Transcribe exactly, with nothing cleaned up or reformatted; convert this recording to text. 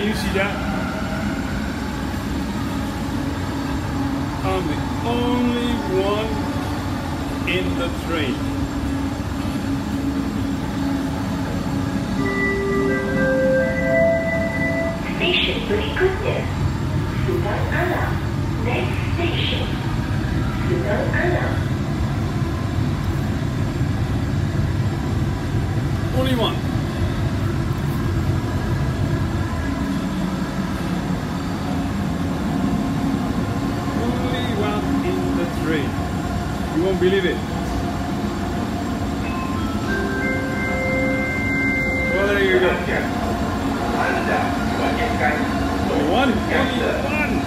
you see that? I'm the only one in the train. Station berikutnya, Subang Alam. Next station, Subang Alam. Only one. Only one in the train. You won't believe it. Well, there you go. One, only one.